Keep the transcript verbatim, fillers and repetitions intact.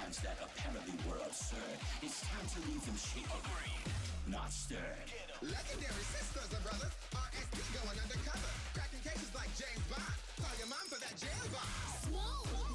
plans that apparently were absurd. It's time to leave them shaken, not stirred. Legendary sisters and brothers, R S P going undercover, cracking cases like James Bond. Call your mom for that jail bond. Smooth.